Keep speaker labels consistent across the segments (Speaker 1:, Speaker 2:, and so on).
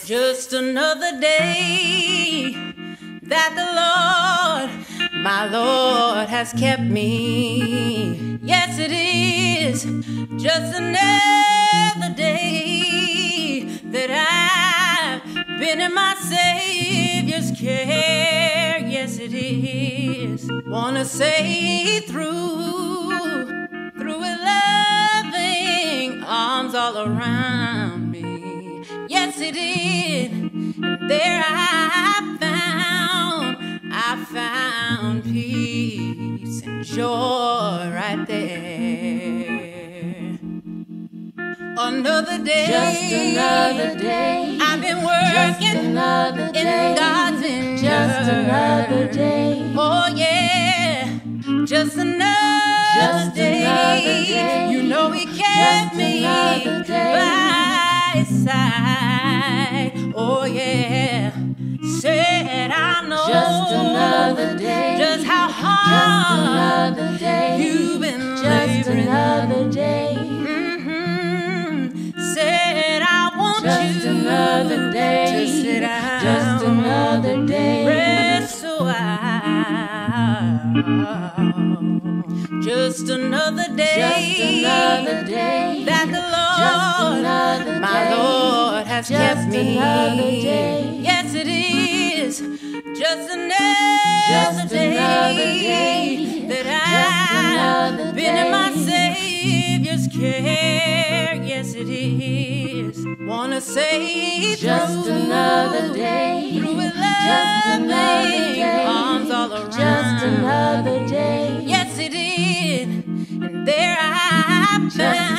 Speaker 1: Just another day that the Lord, my Lord, has kept me. Yes, it is just another day that I've been in my Savior's care. Yes, it is. Wanna say through His loving arms all around me. Yes, it did. And there I found peace and joy right there. Another day,
Speaker 2: just another day.
Speaker 1: I've been working in God's vineyard.
Speaker 2: Just another day.
Speaker 1: Oh yeah, just another day. You know He kept me by His side. Oh yeah, said I know
Speaker 2: just another day.
Speaker 1: Just how hard you've been
Speaker 2: just
Speaker 1: laboring.
Speaker 2: Another day.
Speaker 1: Said I want
Speaker 2: just
Speaker 1: you
Speaker 2: another day.
Speaker 1: to sit down.
Speaker 2: Just another day.
Speaker 1: Rest a while. Just another day.
Speaker 2: Just another day
Speaker 1: that the Lord, my Lord, has kept me.
Speaker 2: Day.
Speaker 1: Yes, it is. Just another day that I've been in my Savior's care. Yes, it is. Wanna say
Speaker 2: just another day.
Speaker 1: Through His loving arms all around.
Speaker 2: Just another day.
Speaker 1: Yes, it did. And there I found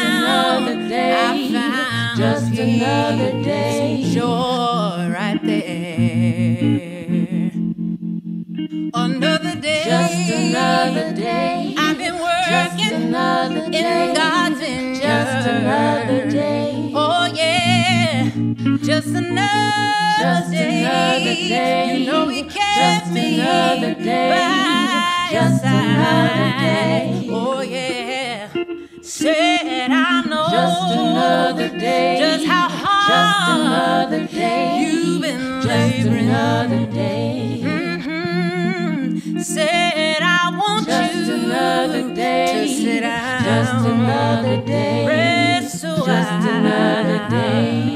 Speaker 2: just another day.
Speaker 1: Joy right there. Another day.
Speaker 2: Just another day.
Speaker 1: I've been working in God's vineyard.
Speaker 2: Just another day.
Speaker 1: Oh yeah, just another day. You know He kept me by His side. Oh yeah, said I know
Speaker 2: just another day.
Speaker 1: Just how hard
Speaker 2: just another day.
Speaker 1: You've been
Speaker 2: just
Speaker 1: laboring.
Speaker 2: Another day.
Speaker 1: Said I want
Speaker 2: just
Speaker 1: you
Speaker 2: another day.
Speaker 1: to sit down.
Speaker 2: Just another day.
Speaker 1: Rest a while.
Speaker 2: Just another day.